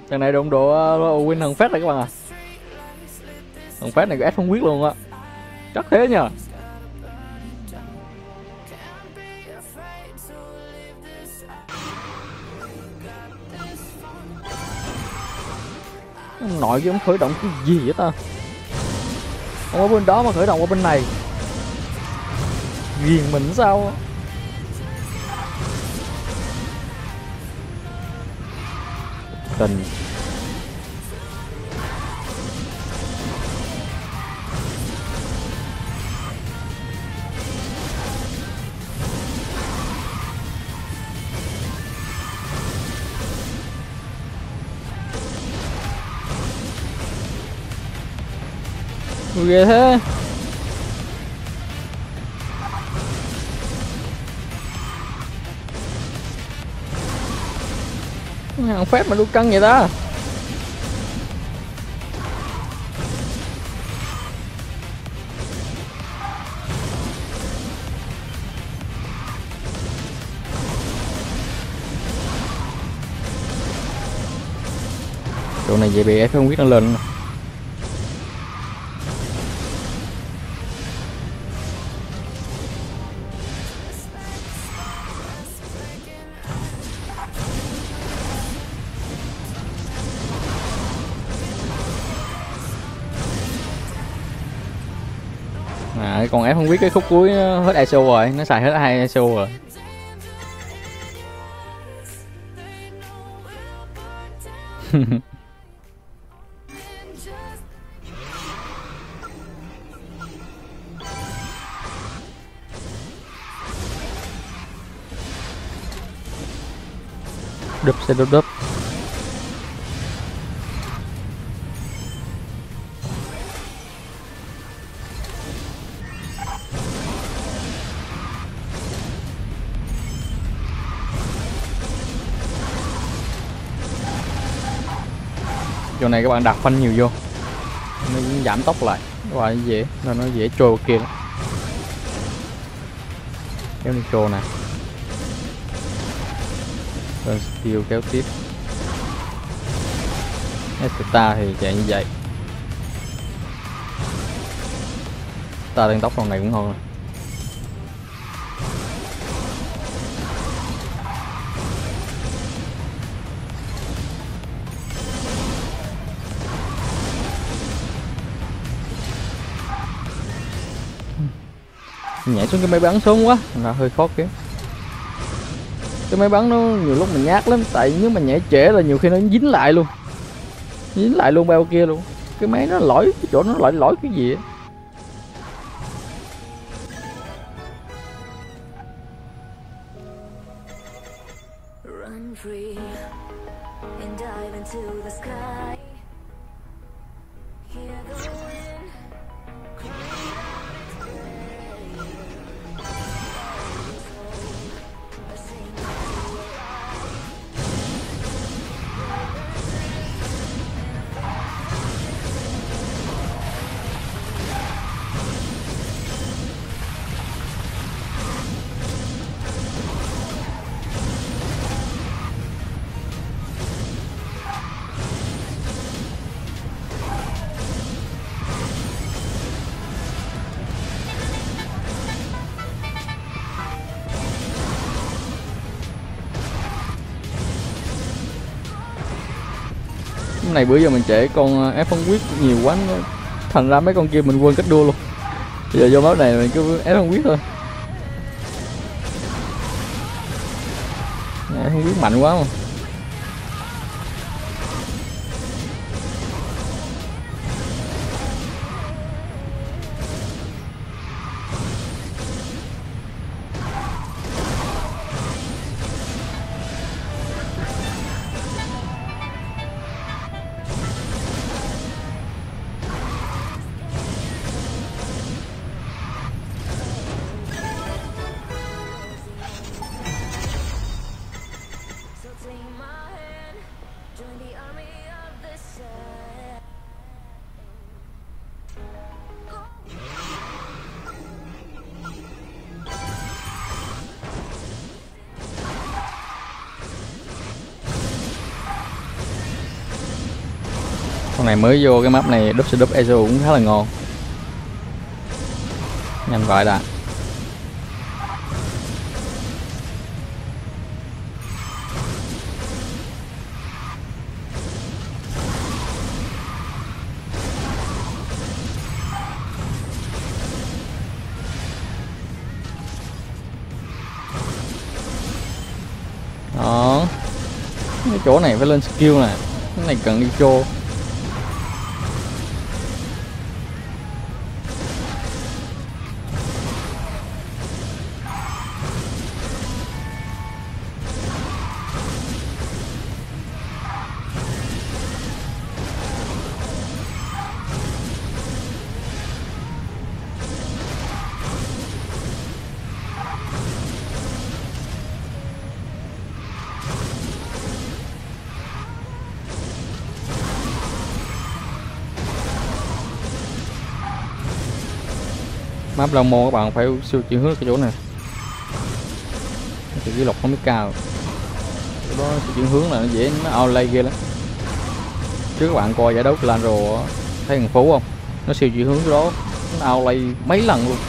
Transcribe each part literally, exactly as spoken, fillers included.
Thằng này đụng độ uh, win thằng Phát này các bạn à. Thằng Phát này có ép không quyết luôn á. Chắc thế nhờ. Ông nội kia ông khởi động cái gì vậy ta? Ông ở bên đó mà khởi động ở bên này. Ghiền mình sao? Tình. Ui ghê thế. Thằng phép mà đu cân vậy ta. Chỗ này vậy bị ép không biết nó lên. À, con ép không biết cái khúc cuối hết i xê o rồi, nó xài hết hai i xê o rồi. Đúp sẽ đúp đúp. Chỗ này các bạn đặt phanh nhiều vô nó cũng giảm tốc lại, các bạn dễ nên nó dễ trôi kia đó. Kéo đi trôi nè, rồi skill kéo tiếp. Extra thì chạy như vậy. Ta tăng tốc con này cũng ngon. Nhảy xuống cái máy bắn sớm quá là hơi khó kiếm. Cái máy bắn nó nhiều lúc mình nhát lắm, tại nếu mà nhảy trễ là nhiều khi nó dính lại luôn, dính lại luôn bao kia luôn. Cái máy nó lỗi, cái chỗ nó lỗi lỗi cái gì á. Cái này bữa giờ mình trễ con ép không quyết nhiều quá, thành ra mấy con kia mình quên cách đua luôn. Bây giờ vô máu này mình cứ ép không quyết thôi. Ép không quyết mạnh quá mà. Con này mới vô cái map này, đúp sẽ đúp Ezo cũng khá là ngon. Nhanh vậy đã. Đó, cái chỗ này phải lên skill nè, cái này cần đi cho. Map Long Môn các bạn phải siêu chuyển hướng cái chỗ này, thì cái lục không biết cao, chỗ đó siêu chuyển hướng là nó dễ, nó outplay ghê lắm. Trước các bạn coi giải đấu Clan rồi thấy thằng Phú không, nó siêu chuyển hướng cái đó nó outplay mấy lần luôn.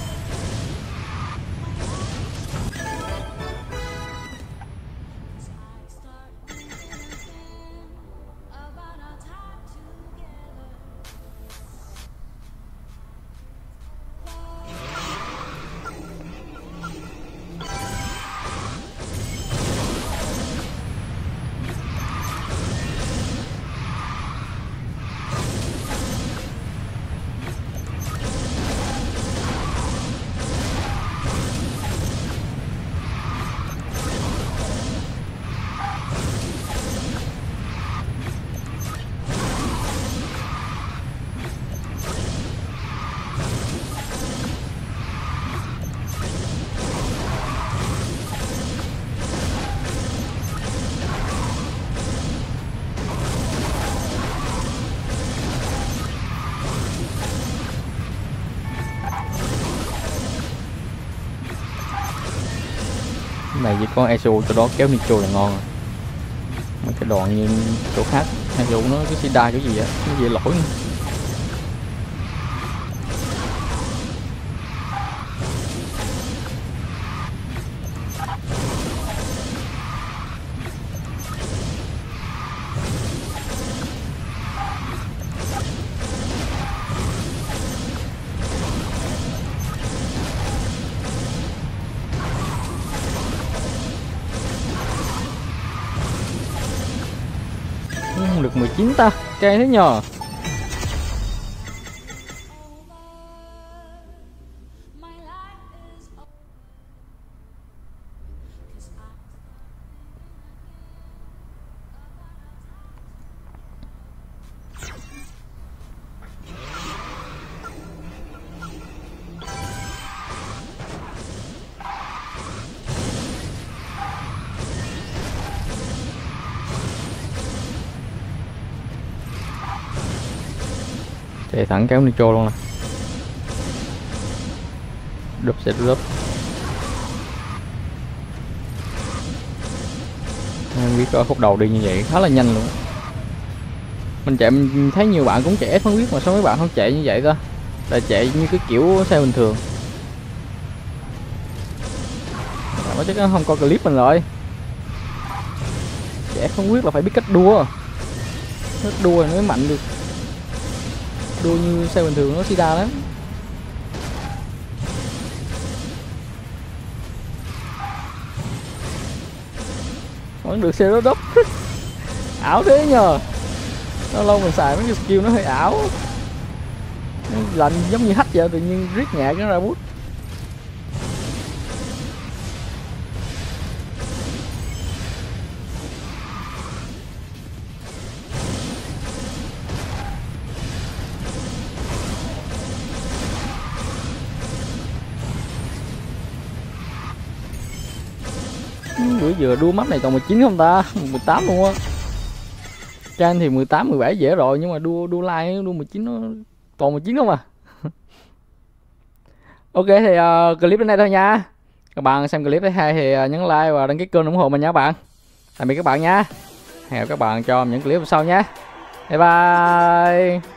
Này chỉ có Ezo cho đó kéo Nitro là ngon rồi. Mấy cái đoạn như chỗ khác Ezo nó cái xì đai cái gì á, nó dễ lỗi nữa. Không được mười chín ta, cay thế nhờ. Chạy thẳng kéo Nitro luôn nè. Đúp sẽ đúp. Không biết ở khúc đầu đi như vậy khá là nhanh luôn. Mình chạy mình thấy nhiều bạn cũng chạy phân biết mà sao mấy bạn không chạy như vậy ta? Là chạy như cái kiểu xe bình thường. Nó chắc không coi clip mình rồi. Chạy không biết là phải biết cách đua. Cách đua thì mới mạnh được. Đua như xe bình thường nó xì đa lắm. Vẫn được xe đó đốc. Ảo thế nhờ. Lâu lâu mình xài mấy cái skill nó hơi ảo. Nó lạnh giống như hack vậy, tự nhiên riết nhạc nó ra bút. Bữa giờ đua map này toàn mười chín không ta? mười tám luôn á. Trang thì mười tám, mười bảy dễ rồi, nhưng mà đua đua like đua mười chín nó toàn mười chín không à. Ok thì uh, clip đến đây thôi nha. Các bạn xem clip thấy hay thì uh, nhấn like và đăng ký kênh ủng hộ mình nha các bạn. Tạm biệt các bạn nha. Hẹn gặp các bạn cho những clip sau nha. Bye bye.